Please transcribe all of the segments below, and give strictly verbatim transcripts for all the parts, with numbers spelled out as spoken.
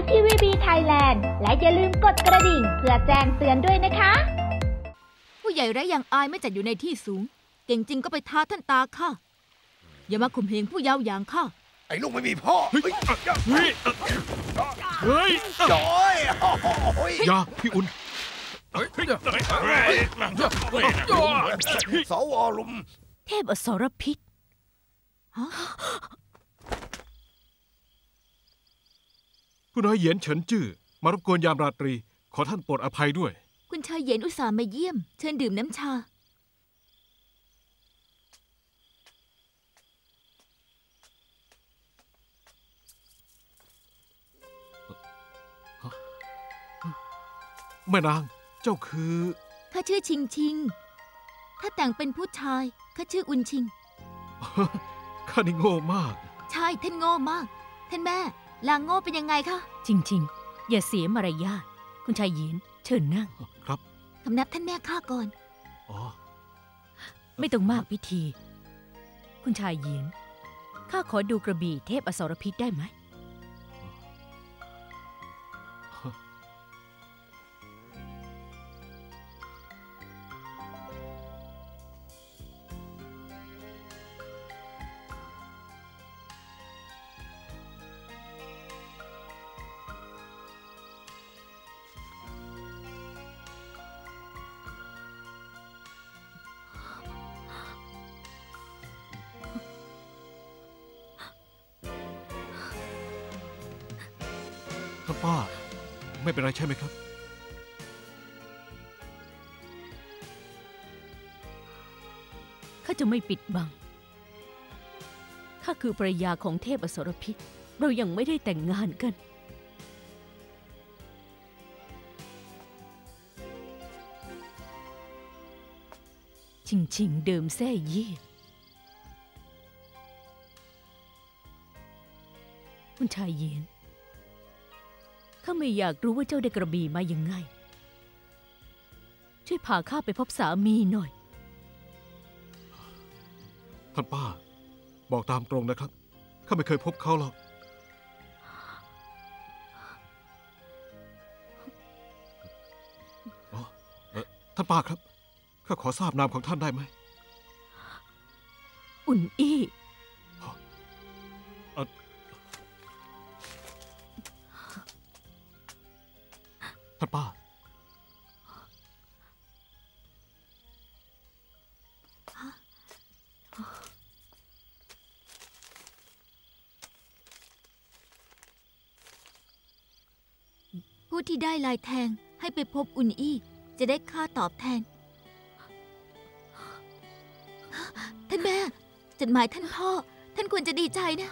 ที วี บี Thailand และอย่าลืมกดกระดิ่งเพื่อแจ้งเตือนด้วยนะคะผู้ใหญ่ไร้อย่างอายไม่จัดอยู่ในที่สูงเก่งจริงก็ไปท้าท่านตาข้าอย่ามาข่มเหงผู้เยาว์อย่างข้าไอ้ลูกไม่มีพ่อเฮ้ยเฮ้ยเฮ้ยจอยยาพี่อุ่นสวลุมเทพอสรพิษผู้น้อยเหยียนเฉินจื้อมารบกวนยามราตรีขอท่านโปรดอภัยด้วยคุณชายเหยียนอุตส่าห์มาเยี่ยมเชิญดื่มน้ำชาแม่นางเจ้าคือข้าชื่อชิงชิงถ้าแต่งเป็นผู้ชายข้าชื่ออุนชิงข้านี่โง่มากใช่ท่านโง่มากท่านแม่ลางโง่เป็นยังไงคะจริงๆอย่าเสียมารยาทคุณชายเหยียนเชิญนั่งครับคำนับท่านแม่ข้าก่อนอ๋อไม่ต้องมากพิธีคุณชายเหยียนข้าขอดูกระบี่เทพอสรพิษได้ไหมท่านป้าไม่เป็นไรใช่ไหมครับข้าจะไม่ปิดบังข้าคือภรรยาของเทพอสรพิษเรายังไม่ได้แต่งงานกันชิงชิงเดิมแซ่เย่คุณชายเหยียนข้าไม่อยากรู้ว่าเจ้าได้กระบี่มายังไงช่วยพาข้าไปพบสามีหน่อยท่านป้าบอกตามตรงนะครับข้าไม่เคยพบเขาหรอกอ๋อท่านป้าครับข้าขอทราบนามของท่านได้ไหมอุ่นอี้ท่านป้าผู้ที่ได้ลายแทงให้ไปพบอุนอี้จะได้ค่าตอบแทนท่านแม่จดหมายท่านพ่อท่านควรจะดีใจนะ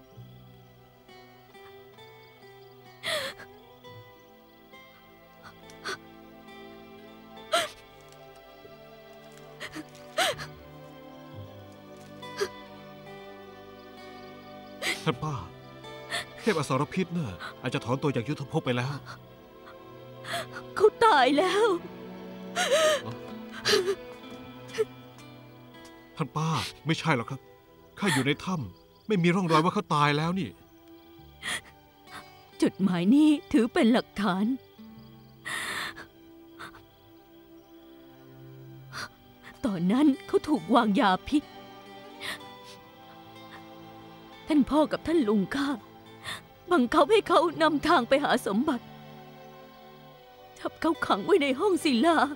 ท่านป้าเทพอสรพิษน่ะอาจจะถอนตัวจากยุทธภพไปแล้วเขาตายแล้วท่านป้าไม่ใช่หรอกครับข้าอยู่ในถ้ำไม่มีร่องรอยว่าเขาตายแล้วนี่จดหมายนี้ถือเป็นหลักฐานตอนนั้นเขาถูกวางยาพิษท่านพ่อกับท่านลุงข้าบังคับให้เขานำทางไปหาสมบัติจับเขาขังไว้ในห้องศิลา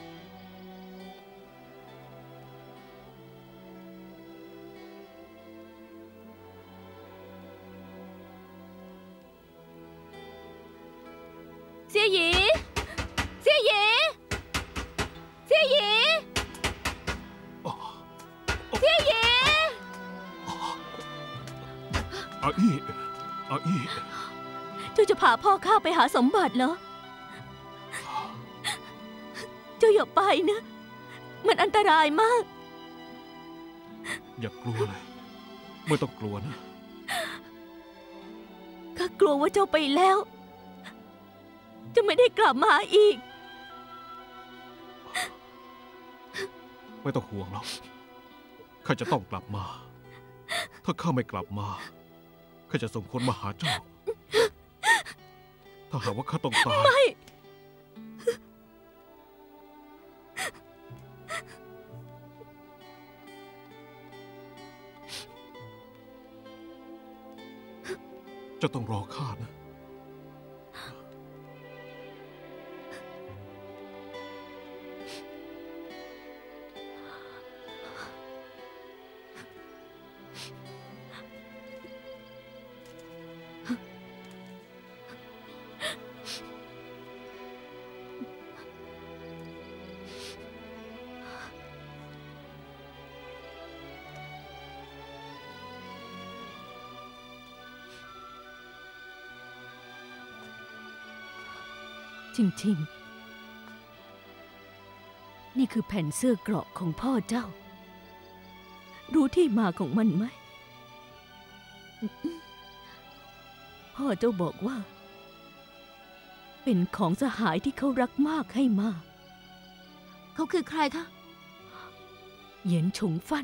เสี่ยหยีเสี่ยหยีเสี่ยหยีเสี่ยหยีอาอี้อาอี้เจ้าจะพาพ่อข้าไปหาสมบัติเหรอเจ้าอย่าไปนะมันอันตรายมากอย่ากลัวเลยไม่ต้องกลัวนะข้ากลัวว่าเจ้าไปแล้วจะไม่ได้กลับมาอีกไม่ต้องห่วงหรอกข้าจะต้องกลับมาถ้าข้าไม่กลับมาข้าจะส่งคนมาหาเจ้าถ้าหากว่าข้าต้องตายไม่จะต้องรอข้านะจริงๆ นี่คือแผ่นเสื้อเกราะของพ่อเจ้า รู้ที่มาของมันไหม พ่อเจ้าบอกว่า เป็นของสหายที่เขารักมากให้มาเขาคือใครคะเหยียนฉงฟั่น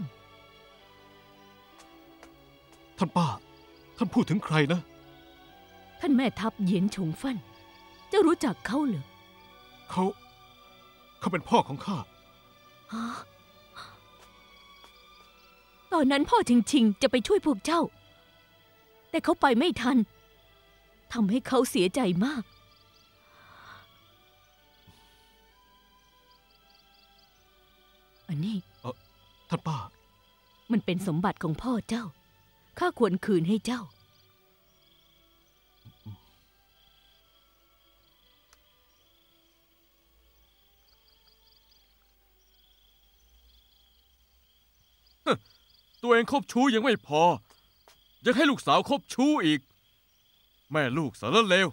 ท่านป้า ท่านพูดถึงใครนะท่านแม่ทัพเหยียนฉงฟั่น เจ้ารู้จักเขาเหรอเขา เขาเป็นพ่อของข้าฮะตอนนั้นพ่อจริงๆจะไปช่วยพวกเจ้า แต่เขาไปไม่ทัน ทำให้เขาเสียใจมาก อันนี้เออท่านป้ามันเป็นสมบัติของพ่อเจ้า ข้าควรคืนให้เจ้าตัวเองคบชู้ยังไม่พอ ยังให้ลูกสาวคบชู้อีก แม่ลูกสารเลว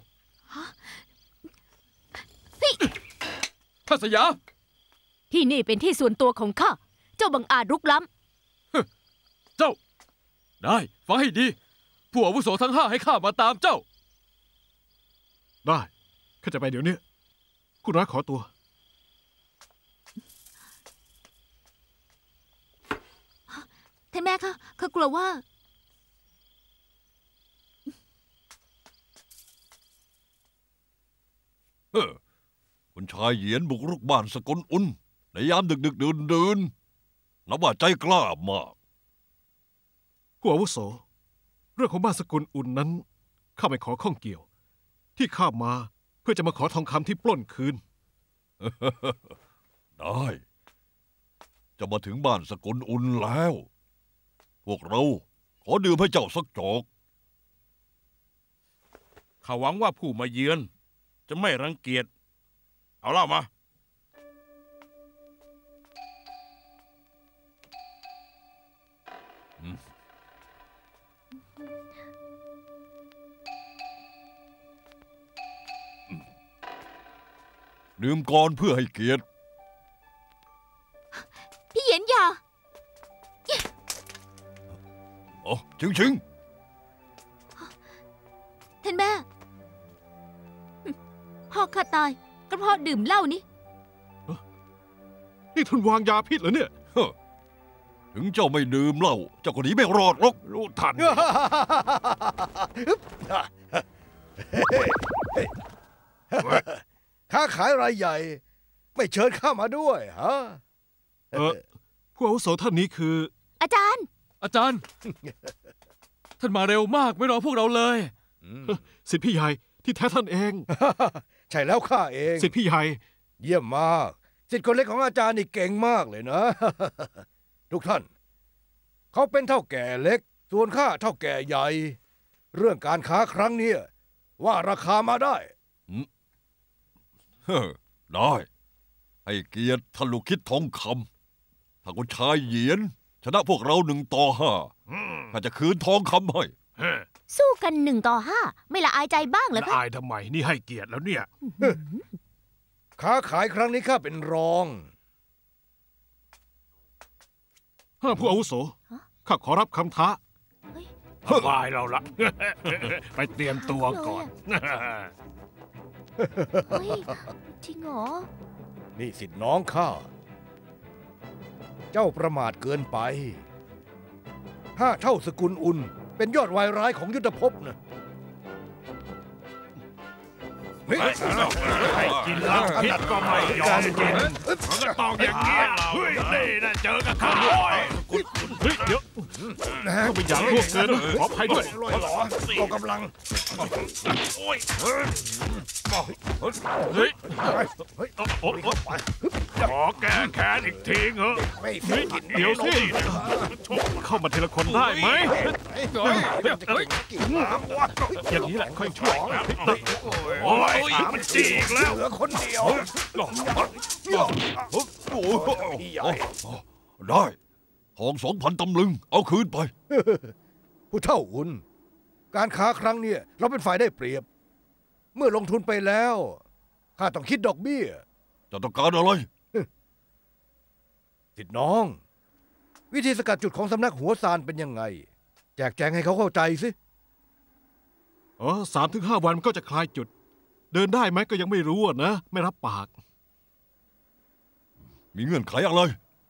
ข้าสยามที่นี่เป็นที่ส่วนตัวของข้า เจ้าบังอาจรุกล้เจ้า ได้ฟังให้ดีผู้อาวุโสทั้งห้าให้ข้ามาตามเจ้าได้ ข้าจะไปเดี๋ยวนี้คุณรักขอตัวท่านแม่คะข้ากลัวว่าเฮ้อคุณชายเหยียนบุกรุกบ้านสกลอุ่นในยามดึกดึกเดินเดินนับว่าใจกล้ามากผู้อาวุโส เรื่องของบ้านสกุลอุ่นนั้นข้าไม่ขอข้องเกี่ยว ที่ข้ามาเพื่อจะมาขอทองคำที่ปล้นคืนได้ จะมาถึงบ้านสกลอุ่นแล้ว พวกเราขอดื่มให้เจ้าสักจอกข้าหวังว่าผู้มาเยือนจะไม่รังเกียจ เอาเหล้ามาดื่มก่อนเพื่อให้เกียรติพี่เหยียนอย่าอ๋อชิงชิงท่านแม่ พ่อข้าตายก็เพราะดื่มเหล้านี่นี่ท่านวางยาพิษเหรอเนี่ยเฮ้อถึงเจ้าไม่ดื่มเหล้าเจ้าก็หนีไม่รอดหรอกรู้ทันค้าขายรายใหญ่ ไม่เชิญข้ามาด้วยฮะเออผู้อาวุโสท่านนี้คืออาจารย์อาจารย์ ท่านมาเร็วมากไม่รอพวกเราเลยสิทธิพี่ใหญ่ที่แท้ท่านเองใช่แล้วข้าเองสิทธิพี่ใหญ่เยี่ยมมากสิทธิ์คนเล็กของอาจารย์นี่เก่งมากเลยนะ ทุกท่าน เขาเป็นเท่าแก่เล็ก ส่วนข้าเท่าแก่ใหญ่ เรื่องการค้าครั้งนี้ว่าราคามาได้เฮ้อได้ ให้เกียรติท่านลูกคิดทองคำถ้าคุณชายเหยียน ชนะพวกเราหนึ่งต่อห้าข้าจะคืนทองคำให้สู้กันหนึ่งต่อห้าไม่ละอายใจบ้างเหรอละคะอายทำไม นี่ให้เกียรติแล้วเนี่ยค้าขายครั้งนี้ข้าเป็นรองห้าผู้อาวุโส ข้าขอรับคำท้าวายเราละ ไปเตรียมตัวก่อนเฮ้ยจริงเหรอนี่สิทธิ์น้องข้า เจ้าประมาทเกินไป ห้าเท่าสกุลอุ่น เป็นยอดวายร้ายของยุทธภพนะให้กินเหล้าพิษก็ไม่ยอมกินมันก็ต้องอย่างนี้เฮ้ยนี่นะเจอกับข้าเฮ้ยเดี๋ยวเข้าไปอย่างพวกเกินขออภัยด้วยลอยหรอก็กำลังโอ้ยเฮ้ยโอ้ยขอแก้แค้นอีกทีเถอะเดี๋ยวสิเข้ามาทีละคนได้ไหมอย่างนี้แหละค่อยช่วยโอ้ยมันจีกแล้วเหลือคนเดียวได้ทองสองพันตำลึงเอาคืนไปผู้เฒ่าอุ่นการค้าครั้งนี้เราเป็นฝ่ายได้เปรียบเมื่อลงทุนไปแล้วข้าต้องคิดดอกเบี้ยจะต้องการอะไรสิทธิ์น้องวิธีสกัดจุดของสำนักหัวซานเป็นยังไงแจกแจงให้เขาเข้าใจสิอ๋อสามถึงห้าวันมันก็จะคลายจุดเดินได้ไหมก็ยังไม่รู้นะไม่รับปากมีเงื่อนไขอะไร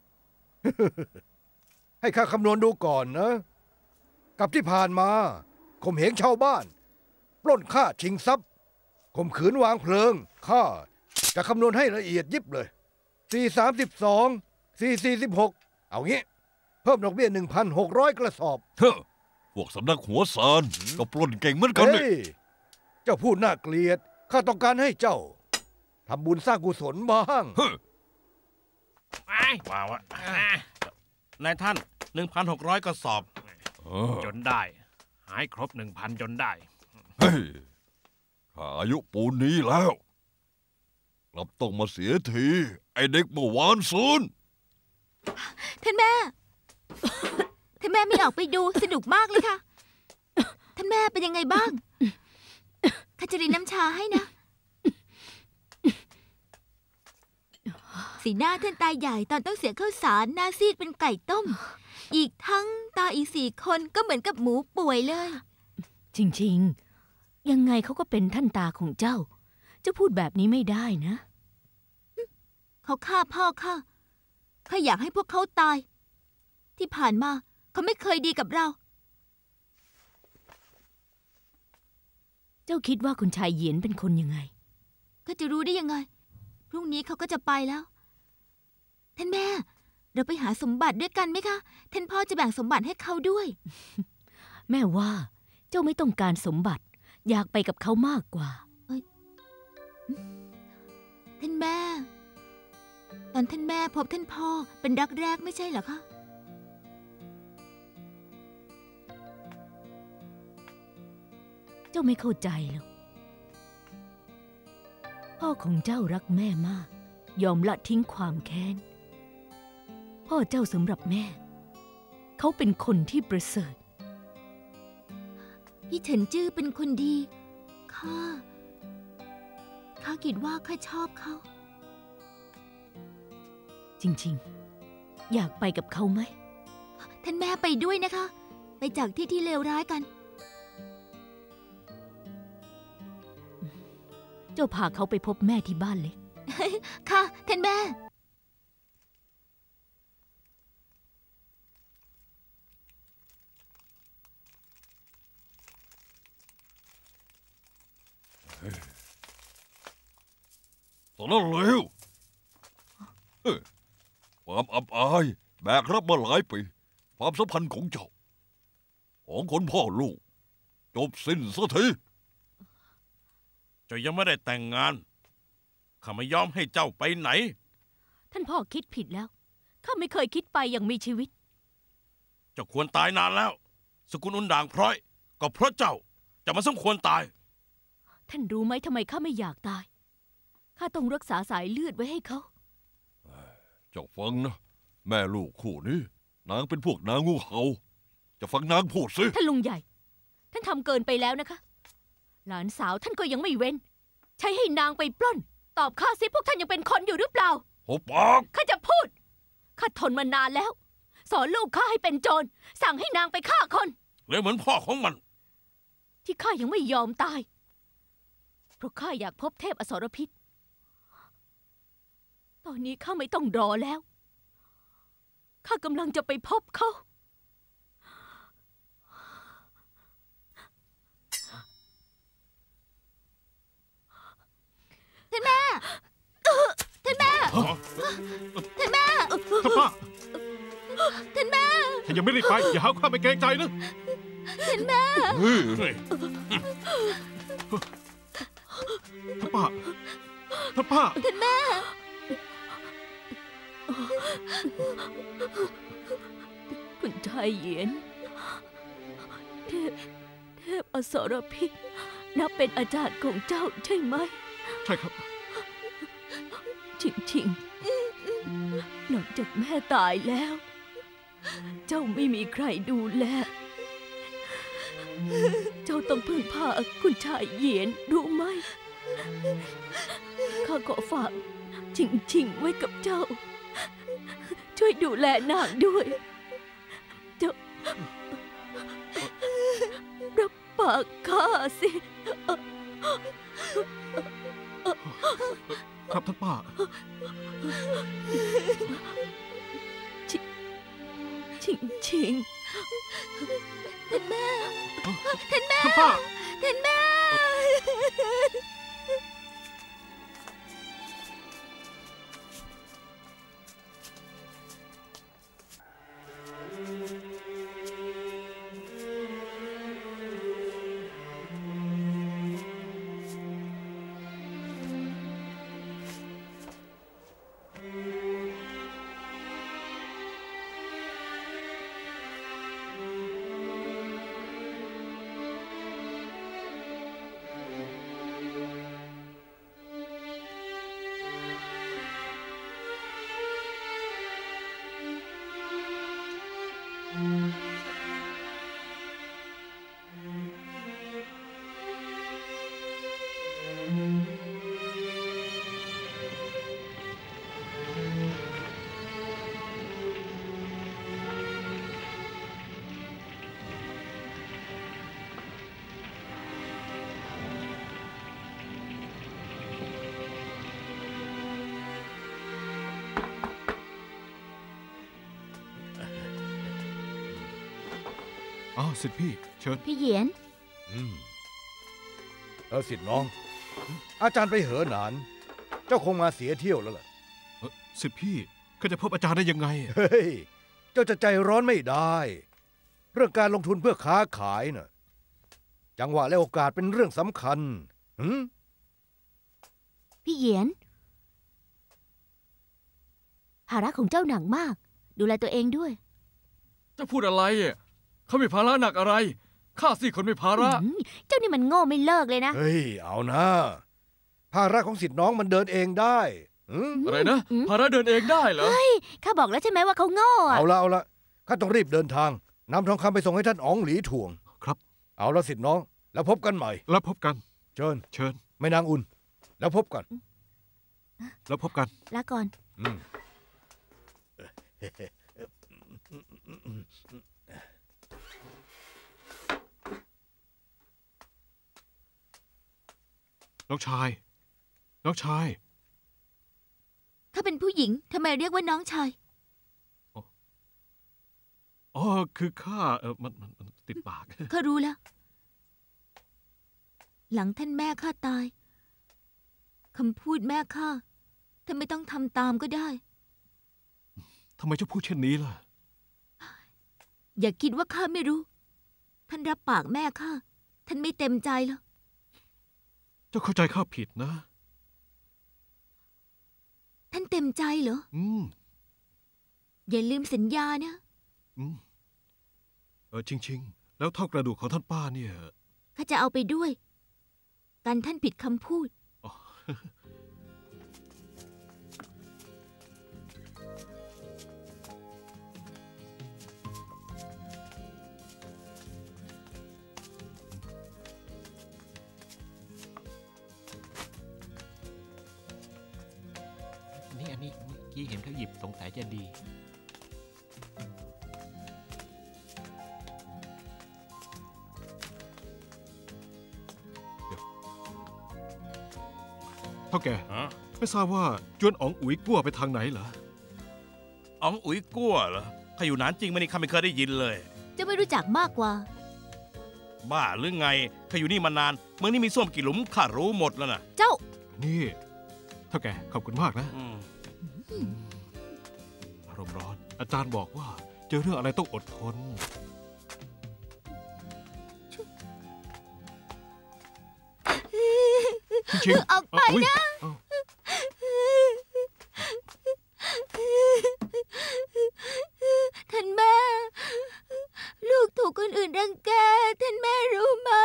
ให้ข้าคำนวณดูก่อนนะกับที่ผ่านมาข่มเหงชาวบ้านปล้นฆ่าชิงทรัพย์ข่มขืนวางเพลิงข้าจะคำนวณให้ละเอียดยิบเลยสี่สามสิบสองสี่สี่สิบหกเอางี้เพิ่มดอกเบี้ยหนึ่งพันหกร้อยกระสอบเฮ้อพวกสำนักหัวซานก็ปล้นเก่งเหมือนกันเลยเจ้าพูดน่าเกลียดข้าต้องการให้เจ้าทำบุญสร้างกุศลบ้างว้าวะนายท่านหนึ่งพันหกร้อยกระสอบจนได้หายครบหนึ่งพันจนได้เฮ้ยข้าอายุปูนนี้แล้วกลับต้องมาเสียทีไอเด็กเมื่อวานซืนท่านแม่ท่านแม่ไม่ออกไปดูสนุกมากเลยค่ะท่านแม่เป็นยังไงบ้างข้าจะรินน้ำชาให้นะสีหน้าท่านตาใหญ่ตอนต้องเสียข้าวสารหน้าซีดเป็นไก่ต้มอีกทั้งตาอีกสี่คนก็เหมือนกับหมูป่วยเลยจริงๆยังไงเขาก็เป็นท่านตาของเจ้าเจ้าพูดแบบนี้ไม่ได้นะเขาฆ่าพ่อข้าข้าอยากให้พวกเขาตายที่ผ่านมาเขาไม่เคยดีกับเราเจ้าคิดว่าคุณชายเหยียนเป็นคนยังไงก็จะรู้ได้ยังไงพรุ่งนี้เขาก็จะไปแล้วท่านแม่เราไปหาสมบัติด้วยกันไหมคะท่านพ่อจะแบ่งสมบัติให้เขาด้วยแม่ว่าเจ้าไม่ต้องการสมบัติอยากไปกับเขามากกว่าท่านแม่ตอนท่านแม่พบท่านพ่อเป็นรักแรกไม่ใช่เหรอคะเจ้าไม่เข้าใจหรอกพ่อของเจ้ารักแม่มากยอมละทิ้งความแค้นพ่อเจ้าสำหรับแม่เขาเป็นคนที่ประเสริฐพี่เฉินจื้อเป็นคนดีข้าข้าคิดว่าข้าชอบเขาจริงๆอยากไปกับเขาไหมท่านแม่ไปด้วยนะคะไปจากที่ที่เลวร้ายกันเจ้าพาเขาไปพบแม่ที่บ้านเล็กค่ะท่านแม่ตอนนั้นเร็วความอับอายแบกรับมาหลายปีความสัมพันธ์ของเจ้าของคนพ่อลูกจบสิ้นสักทีเจ้ายังไม่ได้แต่งงานข้าไม่ยอมให้เจ้าไปไหนท่านพ่อคิดผิดแล้วข้าไม่เคยคิดไปอย่างมีชีวิตเจ้าควรตายนานแล้วสกุลอุ่นด่างพร้อยก็เพราะเจ้าจะมาสมควรตายท่านรู้ไหมทำไมข้าไม่อยากตายข้าต้องรักษาสายเลือดไว้ให้เขาเจ้าฟังนะแม่ลูกคู่นี้นางเป็นพวกนางงูเห่าจะฟังนางพูดสิท่านลุงใหญ่ท่านทำเกินไปแล้วนะคะหลานสาวท่านก็ยังไม่เว้นใช้ให้นางไปปล้นตอบข้าสิพวกท่านยังเป็นคนอยู่หรือเปล่าหุบปากข้าจะพูดข้าทนมานานแล้วสอนลูกข้าให้เป็นโจรสั่งให้นางไปฆ่าคนเลยเหมือนพ่อของมันที่ข้ายังไม่ยอมตายเพราะข้าอยากพบเทพอสรพิษตอนนี้ข้าไม่ต้องรอแล้วข้ากำลังจะไปพบเขาท่านแม่ท่านป้าท่านแม่ฉันยังไม่ได้ไปอย่าหาความไม่เกรงใจนะท่านแม่เฮ้ยท่านป้าท่านป้าท่านแม่คุณชายเหยียนเทพเทพอสรพิษนับเป็นอาจารย์ของเจ้าใช่ไหมใช่ครับชิงชิงหลังจากแม่ตายแล้ว เจ้าไม่มีใครดูแล เจ้าต้องพึ่งพาคุณชายเหยียนรู้ไหม ข้าขอฝากชิงชิงไว้กับเจ้า ช่วยดูแลนางด้วย เจ้ารับปากข้าสิครับท่านป้าชิงชิงชิงท่านแม่ ท่านแม่ท่านป้าท่านแม่อ๋อสิทธิพี่เชิญพี่เหยียนอืมเออสิทธิ์น้อง อาจารย์ไปเหอหนาน เจ้าคงมาเสียเที่ยวแล้วล่ะเอ่อสิทธิพี่เขาจะพบอาจารย์ได้ยังไงเฮ้ย เจ้าจะใจร้อนไม่ได้ เรื่องการลงทุนเพื่อค้าขายน่ะ จังหวะและโอกาสเป็นเรื่องสำคัญหืมพี่เหยียน ภาระของเจ้าหนักมาก ดูแลตัวเองด้วยเจ้าพูดอะไรอ่ะเขามีภาระหนักอะไร ข้าสิคนมีภาระอืมเจ้านี่มันโง่ไม่เลิกเลยนะเฮ้ย เอานะภาระของสิทธิ์น้องมันเดินเองได้หืมอะไรนะอืมภาระเดินเองได้เหรอข้าบอกแล้วใช่ไหมว่าเขาโง่อะเอาละเอาละข้าต้องรีบเดินทางนำทองคำไปส่งให้ท่านอ๋องหลีถ่วงครับเอาละสิทธิ์น้อง แล้วพบกันใหม่แล้วพบกันเชิญเชิญแม่นางอุ่น แล้วพบกันแล้วพบกันลาก่อนอืมน้องชาย น้องชายถ้าเป็นผู้หญิงทำไมเรียกว่าน้องชายอ๋อ คือข้าเออมันมันมันติดปากข้ารู้แล้ว หลังท่านแม่ข้าตายคำพูดแม่ข้าท่านไม่ต้องทำตามก็ได้ทำไมเจ้าพูดเช่นนี้ล่ะอย่าคิดว่าข้าไม่รู้ ท่านรับปากแม่ข้าท่านไม่เต็มใจหรอกเจ้าเข้าใจข้าผิดนะท่านเต็มใจเหรออืมอย่าลืมสัญญานะอืม เออ ชิงๆ แล้วเท่ากระดูกของท่านป้าเนี่ยข้าจะเอาไปด้วย การท่านผิดคำพูดอ๋อนี่อันนี้เมื่อกี้เห็นเขาหยิบสงสัยจะดีเท่าแก่ฮะไม่ทราบว่าจวนอ๋องอุ๋ยกั้วไปทางไหนเหรออ๋องอุ๋ยกั้วเหรอข้าอยู่นานจริงไหมนี่ข้าไม่เคยได้ยินเลยจะไม่รู้จักมากกว่าบ้าหรือไงข้าอยู่นี่มานาน เมืองนี้มีส้วมกี่หลุมข้ารู้หมดแล้วนะเจ้านี่ เท่าแก่ขอบคุณมากนะอืมอารมณ์ร้อน อาจารย์บอกว่า เจอเรื่องอะไรต้องอดทน ชิงๆออกไปเยนะเอ้าท่านแม่ ลูกถูกคนอื่นรังแก ท่านแม่รู้ไหม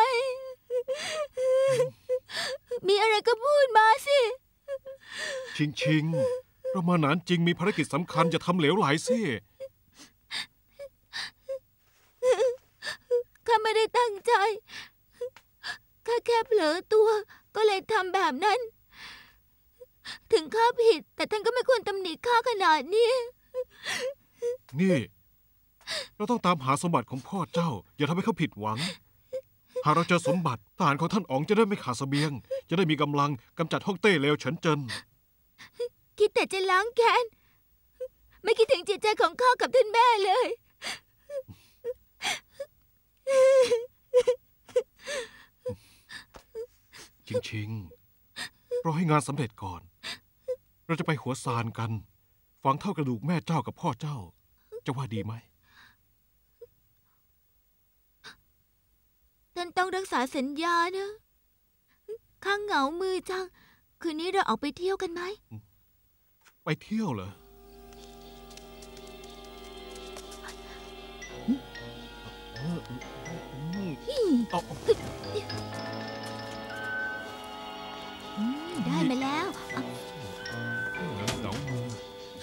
มีอะไรก็พูดมาสิชิงชิงเรามาหนานจริงมีภารกิจสำคัญจะทำเหลวไหลสิข้าไม่ได้ตั้งใจ ข้าแค่เผลอตัว ก็เลยทำแบบนั้น ถึงข้าผิด แต่ท่านก็ไม่ควรตำหนิข้าขนาดนี้นี่ เราต้องตามหาสมบัติของพ่อเจ้า อย่าทำให้เขาผิดหวัง หากเราเจอสมบัติทหารของท่านอ๋องจะได้ไม่ขาดเสบียง จะได้มีกำลังกำจัดฮ่องเต้เลวเฉินเจินคิดแต่จะล้างแค้น ไม่คิดถึงจิตใจของข้ากับท่านแม่เลยชิงชิงรอให้งานสำเร็จก่อน เราจะไปหัวซานกัน ฝังเท่ากระดูกแม่เจ้ากับพ่อเจ้า จะว่าดีไหมท่านต้องรักษาสัญญานะ ข้าเหงามือจัง คืนนี้เราออกไปเที่ยวกันไหมไปเที่ยวเหรอ เอาอืมได้มาแล้วอ่ะเหงามือ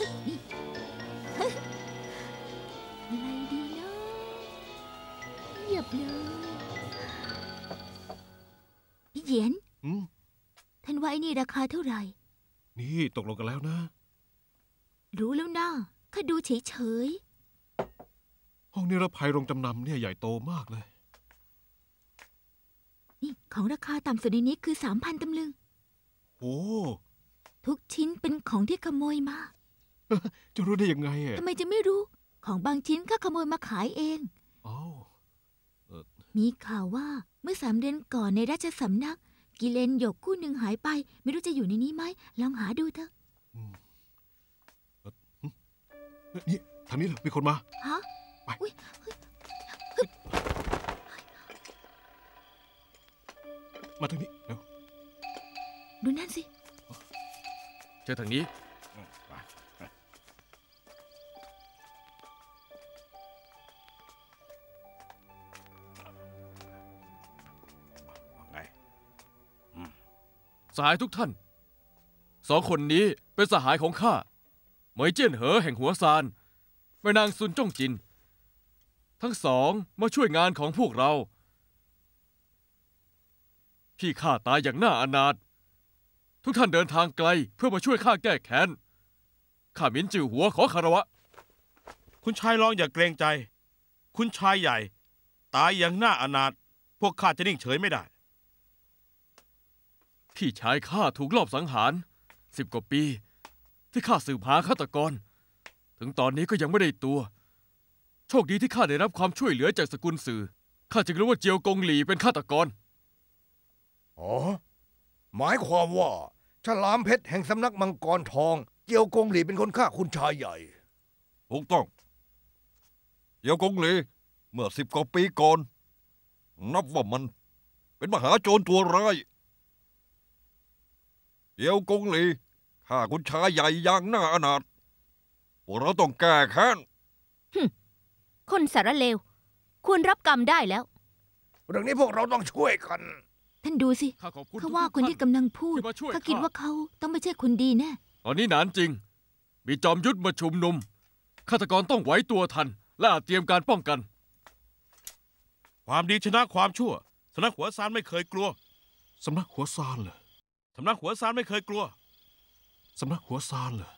อะไรดีเนาะเงียบเลยพี่เหยียนอืมท่านว่าไอ้นี่ราคาเท่าไหร่นี่ตกลงกันแล้วนะรู้แล้วนะข้าดูเฉยห้องนิรภัยโรงจำนำเนี่ยใหญ่โตมากเลยๆนี่ของราคาต่ำสุดในนี้คือสามพันตำลึงโอ้ทุกชิ้นเป็นของที่ขโมยมาจะรู้ได้ยังไงอ่ะทำไมจะไม่รู้ ของบางชิ้นข้าขโมยมาขายเองอ้าวมีข่าวว่าเมื่อสามเดือนก่อนในราชสำนัก กิเลนหยกคู่หนึ่งหายไป ไม่รู้จะอยู่ในนี้ไหม ลองหาดูเถอะอืมเอ่อหึนี่ทางนี้เลยมีคนมาฮะไปอุ๊ยมาทางนี้เร็วดูนั่นสิเชิญทางนี้ว่าไงสหายทุกท่าน สองคนนี้เป็นสหายของข้า เหมยเจี้ยนเหอแห่งหัวซานแม่นางซุนจ้องจิน ทั้งสองมาช่วยงานของพวกเรา พี่ข้าตายอย่างน่าอนาถ ทุกท่านเดินทางไกลเพื่อมาช่วยข้าแก้แค้น ข้าหมินจือหัวขอคารวะคุณชายรองอย่าเกรงใจ คุณชายใหญ่ ตายอย่างน่าอนาถพวกข้าจะนิ่งเฉยไม่ได้พี่ชายข้าถูกลอบสังหารสิบกว่าปี ที่ข้าสืบหาฆาตกร ถึงตอนนี้ก็ยังไม่ได้ตัว โชคดีที่ข้าได้รับความช่วยเหลือจากสกุลสื่อ ข้าจึงรู้ว่าเจียวกงหลีเป็นฆาตกรอ๋อ หมายความว่า ฉลามเพชรแห่งสำนักมังกรทอง เจียวกงหลีเป็นคนฆ่าคุณชายใหญ่ถูกต้องเดี๋ยวกงหลีเมื่อสิบกว่าปีก่อน นับว่ามันเป็นมหาโจรตัวร้ายเดี๋ยวกงหลีฆ่าคุณชายใหญ่อย่างน่าอนาถพวกเราต้องแก้แค้นคนสารเลว ควรรับกรรมได้แล้วเรื่องนี้พวกเราต้องช่วยกันท่านดูสิข้าขอบคุณเขาทุกว่าๆคนที่ท่านกำลังพูดที่มาช่วยเขาคิดข้าว่าเขาต้องไม่ใช่คนดีแน่ตอนนี้หนานจริง มีจอมยุทธมาชุมนุม ฆาตกรต้องไหวตัวทัน และอาจเตรียมการป้องกันความดีชนะความชั่วสำนักหัวซานไม่เคยกลัวสำนักหัวซานเหรอสำนักหัวซานไม่เคยกลัวสำนักหัวซานเหรอ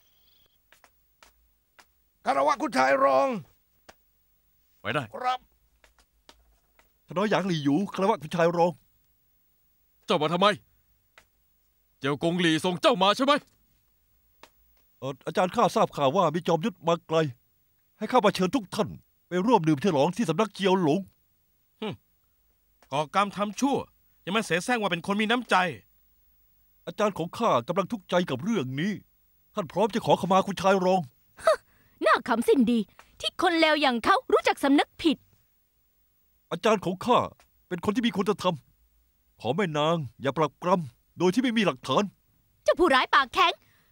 คารวะคุณชายรองไปได้ครับท่านน้อยหยางหลี่หยูคารวะคุณชายรองเจ้ามาทำไม เจียวกงหลีส่งเจ้ามาใช่ไหมเอออาจารย์ข้าทราบข่าวว่ามีจอมยุทธมาไกล ให้ข้ามาเชิญทุกท่านไปร่วมดื่มฉลองที่สำนักเจียวหลงก่อกรรมทำชั่ว ยังมาเสแสร้งว่าเป็นคนมีน้ำใจอาจารย์ของข้ากำลังทุกข์ใจกับเรื่องนี้ท่านพร้อมจะขอขมาคุณชายรองน่าขำสิ้นดี ที่คนเลวอย่างเขารู้จักสำนึกผิดอาจารย์ของข้าเป็นคนที่มีคุณธรรม ขอแม่นางอย่าปรักปรำโดยที่ไม่มีหลักฐานเจ้าผู้ร้ายปากแข็ง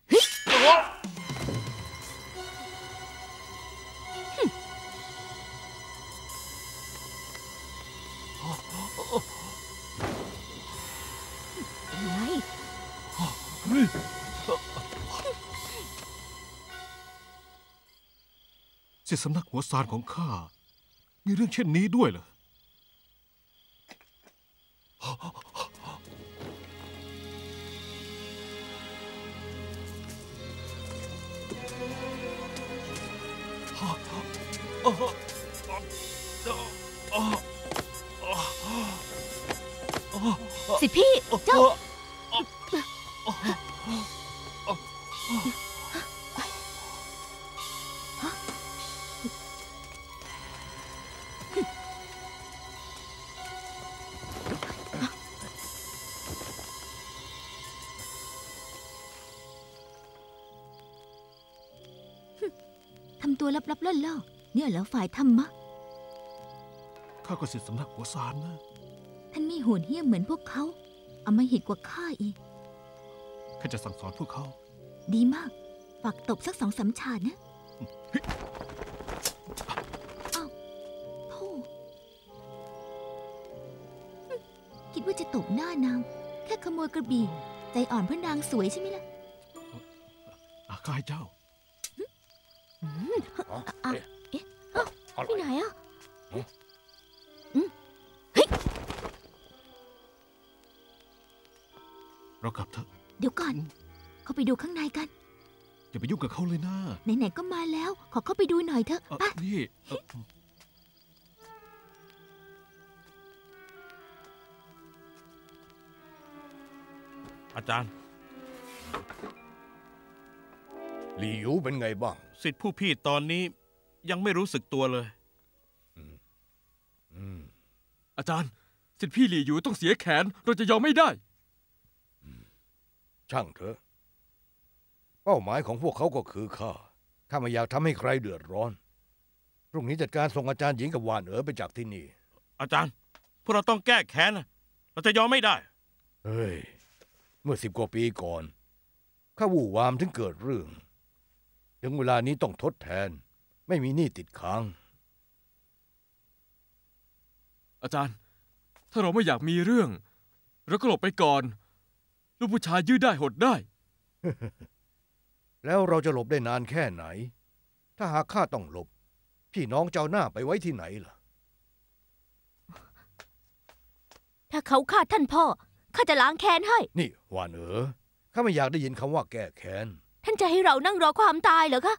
ไงเสียสำนักหัวซานของข้ามีเรื่องเช่นนี้ด้วยเหรอสิพี่ เจ้าทำตัวลับๆล่อๆเนี่ยเหรอฝ่ายธรรมะข้าก็เสียสำนักหัวซานนะท่านไม่โหดเหี้ยมเหมือนพวกเขาอำมหิตกว่าข้าอีกข้าจะสั่งสอนพวกเขาดีมาก ฝากตบสักสองสามฉาดนะอ้าวโธ่คิดว่าจะตบหน้านาง แค่ขโมยกระบี่ ใจอ่อนเพราะนางสวยใช่ไหมล่ะอากายเจ้าอ่ะเอ๊ะเอ้าไปไหนอ่ะเรากลับเถอะเดี๋ยวก่อน เข้าไปดูข้างในกันอย่าไปยุ่งกับเขาเลยนะไหนๆก็มาแล้ว ขอเข้าไปดูหน่อยเถอะเอ่อไปนี่เอ่ออาจารย์หลิวเป็นไงบ้างสิทธิผู้พี่ตอนนี้ยังไม่รู้สึกตัวเลยอืมอาจารย์ สิทธิพี่หลี่อยู่ต้องเสียแขน เราจะยอมไม่ได้ช่างเถอะ เป้าหมายของพวกเขาก็คือข้า ข้าไม่อยากทำให้ใครเดือดร้อน พรุ่งนี้จัดการส่งอาจารย์หญิงกับหวานเอ๋อไปจากที่นี่อาจารย์ พวกเราต้องแก้แค้นนะเราจะยอมไม่ได้เฮ้ย เมื่อสิบกว่าปีก่อน ข้าวู่วามถึงเกิดเรื่อง ถึงเวลานี้ต้องทดแทน ไม่มีหนี้ติดค้างอาจารย์ ถ้าเราไม่อยากมีเรื่อง เราก็หลบไปก่อน ลูกผู้ชายยืดได้หดได้แล้วเราจะหลบได้นานแค่ไหน ถ้าหากข้าต้องหลบ พี่น้องเจ้าหน้าไปไว้ที่ไหนล่ะถ้าเขาฆ่าท่านพ่อ ข้าจะล้างแค้นให้นี่หวานเอ๋อข้าไม่อยากได้ยินคำว่าแก้แค้นท่านจะให้เรานั่งรอความตายเหรอคะ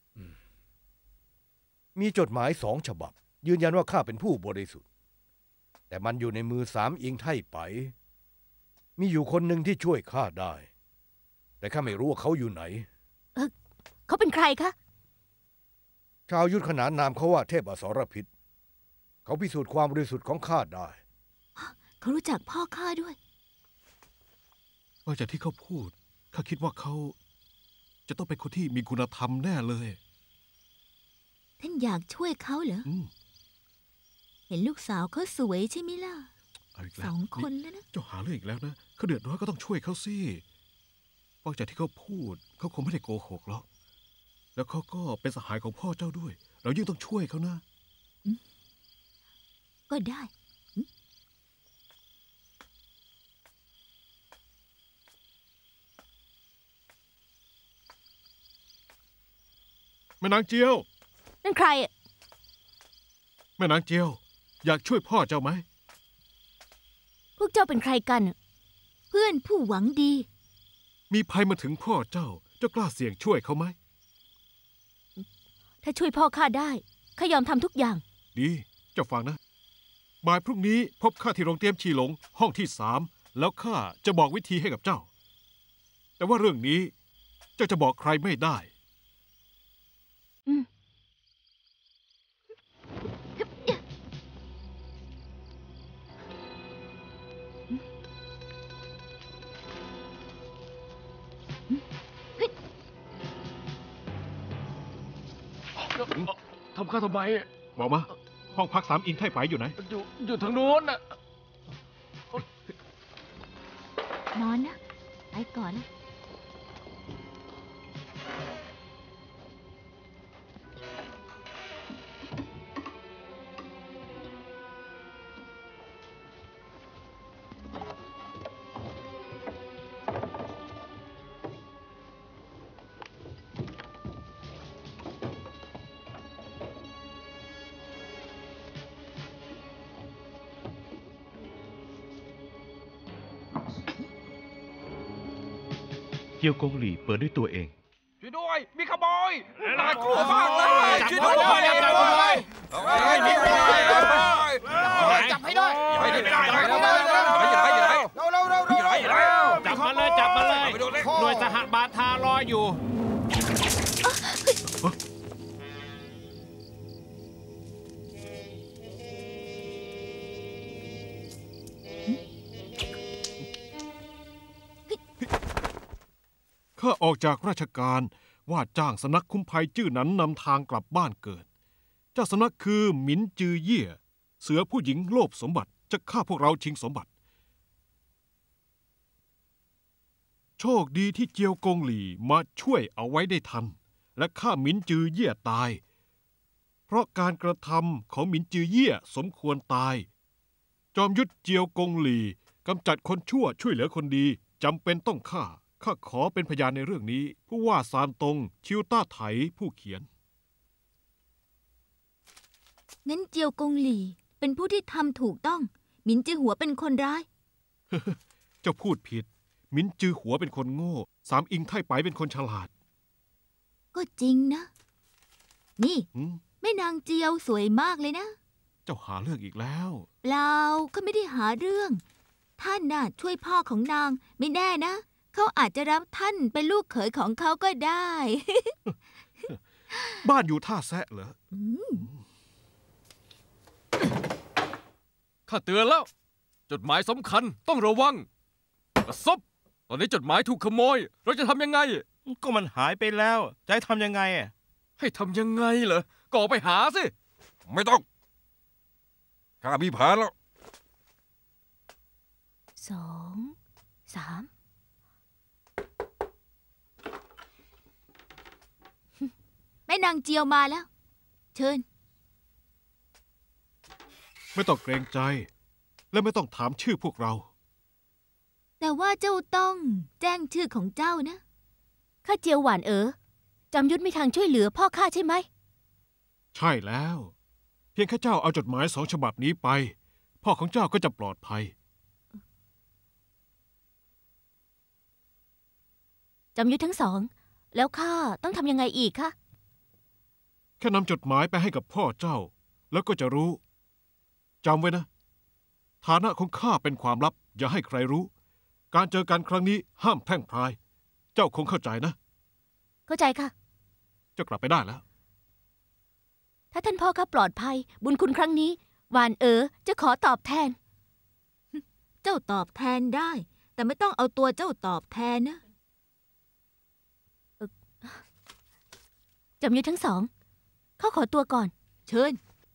มีจดหมายสองฉบับ ยืนยันว่าข้าเป็นผู้บริสุทธิ์ แต่มันอยู่ในมือสามอิงไทไป มีอยู่คนหนึ่งที่ช่วยข้าได้ แต่ข้าไม่รู้ว่าเขาอยู่ไหนเขาเป็นใครคะชาวยุทธขนานนามเขาว่าเทพอสรพิษ เขาพิสูจน์ความบริสุทธิ์ของข้าได้เขารู้จักพ่อข้าด้วยว่าจากที่เขาพูด ข้าคิดว่าเขา จะต้องเป็นคนที่มีคุณธรรมแน่เลยท่านอยากช่วยเขาเหรออืมเห็นลูกสาวเขาสวยใช่ไหมล่ะเอาอีกสแล้วองคนแล้วนะเจ้าหาเรื่องอีกแล้วนะเขาเดือดร้อนก็ต้องช่วยเขาสิฟังจากที่เขาพูด เขาคงไม่ได้โกหกหรอก แล้วเขาก็เป็นสหายของพ่อเจ้าด้วย เรายิ่งต้องช่วยเขานะก็ได้แม่นางเจียวนั่นใครอะแม่นางเจียว อยากช่วยพ่อเจ้าไหมพวกเจ้าเป็นใครกันอะเพื่อนผู้หวังดีมีภัยมาถึงพ่อเจ้า เจ้ากล้าเสี่ยงช่วยเขาไหมถ้าช่วยพ่อข้าได้ ข้ายอมทำทุกอย่างดี เจ้าฟังนะ บ่ายพรุ่งนี้พบข้าที่โรงเตรียมชีหลง ห้องที่สาม แล้วข้าจะบอกวิธีให้กับเจ้า แต่ว่าเรื่องนี้เจ้าจะบอกใครไม่ได้อืมเข้าทำไมบอกมาห้องพักสามอิงไท่ไปอยู่ไหนอยู่อยู่ทางโน้นน่ะนอนนะ ไปก่อนนะเจียวกงหลี่เปิดด้วยตัวเองช่วยด้วย มีขโมยน่ากลัวมากเลยช่วยด้วยจับเลยจับให้ด้วยไม่ได้ไม่ได้ไม่ได้ไม่ได้เร็วเร็วเร็วเร็วจับมาเลยจับมาเลยหน่วยสหบาทารออยู่ข้าออกจากราชการว่าจ้างสำนักคุ้มภัยจื้อนั้นนำทางกลับบ้านเกิด เจ้าสำนักคือหมินจือเย่ยเสือผู้หญิงโลภสมบัติจะฆ่าพวกเราชิงสมบัติ โชคดีที่เจียวกงหลี่มาช่วยเอาไว้ได้ทัน และฆ่าหมินจือเย่ยตาย เพราะการกระทำของหมินจือเย่ยสมควรตาย จอมยุทธเจียวกงหลี่กำจัดคนชั่วช่วยเหลือคนดีจำเป็นต้องฆ่า ข้าขอเป็นพยานในเรื่องนี้ ผู้ว่าซานตงชิวต้าไถผู้เขียนงั้นเจียวกงหลี่เป็นผู้ที่ทำถูกต้อง หมินจือหัวเป็นคนร้ายเจ้าพูดผิด หมินจือหัวเป็นคนโง่ สามอิงไท่ไปเป็นคนฉลาดก็จริงนะ นี่หืมแม่นางเจียวสวยมากเลยนะเจ้าหาเรื่องอีกแล้วเปล่าเขาไม่ได้หาเรื่อง ท่านน่ะช่วยพ่อของนางไม่แน่นะ เขาอาจจะรับท่านเป็นลูกเขยของเขาก็ได้บ้านอยู่ท่าแซะเหรอข้าเตือนแล้ว จดหมายสำคัญต้องระวังกระซบตอนนี้จดหมายถูกขโมย เราจะทำยังไงก็มันหายไปแล้ว จะให้ทำยังไงอะให้ทำยังไงเหรอก็ออกไปหาสิไม่ต้อง ข้ามีแผนแล้วสองสามแม่นางเจียวมาแล้ว เชิญไม่ต้องเกรงใจ และไม่ต้องถามชื่อพวกเราแต่ว่าเจ้าต้องแจ้งชื่อของเจ้านะข้าเจียวหวานเอ๋อจอมยุทธมีทางช่วยเหลือพ่อข้าใช่ไหมใช่แล้ว เพียงแค่เจ้าเอาจดหมายสองฉบับนี้ไป พ่อของเจ้าก็จะปลอดภัยจอมยุทธทั้งสอง แล้วข้าต้องทำยังไงอีกคะแค่นำจดหมายไปให้กับพ่อเจ้า แล้วก็จะรู้จำไว้นะ ฐานะของข้าเป็นความลับ อย่าให้ใครรู้ การเจอกันครั้งนี้ห้ามแพร่งพราย เจ้าคงเข้าใจนะเข้าใจค่ะเจ้ากลับไปได้แล้วถ้าท่านพ่อข้าปลอดภัย บุญคุณครั้งนี้หวานเอ๋อจะขอตอบแทนเจ้าตอบแทนได้ แต่ไม่ต้องเอาตัวเจ้าตอบแทนนะจอมยุทธทั้งสอง เขาขอตัวก่อนเชิญ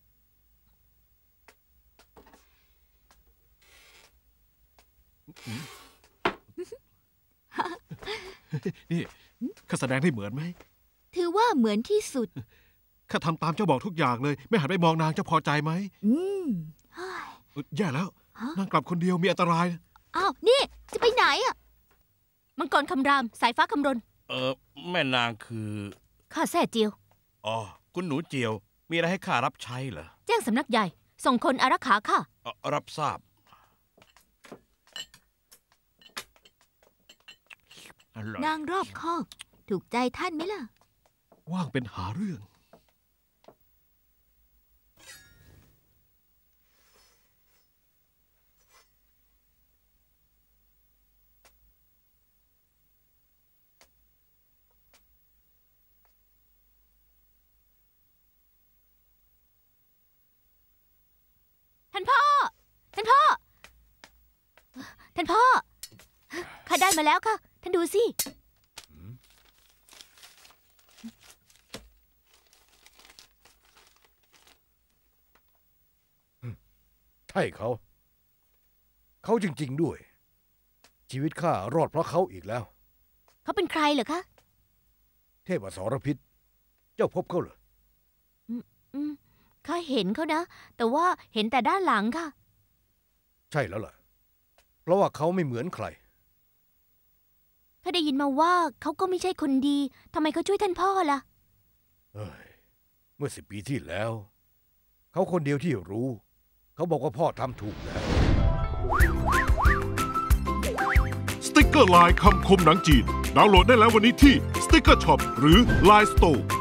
นี่ข้าแสดงได้เหมือนไหมถือว่าเหมือนที่สุดข้าทำตามเจ้าบอกทุกอย่างเลย ไม่หันไปมองนางเจ้าพอใจไหมอืมเฮ้ยเอ้ยแย่แล้วฮะนางกลับคนเดียวมีอันตรายอ้าว นี่ จะไปไหนอ่ะมังกรคำราม สายฟ้าคำรณเออแม่นางคือข้าแซ่เจียวอ๋อคุณหนูเจียว มีอะไรให้ข้ารับใช้เหรอแจ้งสำนักใหญ่ ส่งคนอารักขาข้าเอ่อรับทราบอร่อยนางรอบคอบ ถูกใจท่านไหมล่ะว่างเป็นหาเรื่องท่านพ่อ ท่านพ่อ ท่านพ่อ ข้าได้มาแล้วค่ะ ท่านดูสินช่เขา เขาจริง ๆด้วย ชีวิตข้ารอดเพราะเขาอีกแล้วเขาเป็นใครเหรอคะเทพอสรพิษ เจ้าพบเขาเหรออืมข้าเห็นเขานะ แต่ว่าเห็นแต่ด้านหลังค่ะใช่แล้วล่ะ เพราะว่าเขาไม่เหมือนใครข้าได้ยินมาว่าเขาก็ไม่ใช่คนดีทำไมเขาช่วยท่านพ่อล่ะเอ้ย เมื่อสิบปีที่แล้ว เขาคนเดียวที่รู้ เขาบอกว่าพ่อทำถูกแล้วสติ๊กเกอร์ไลน์คำคมหนังจีน ดาวน์โหลดได้แล้ววันนี้ที่ Sticker Shop หรือ ไลน์ Store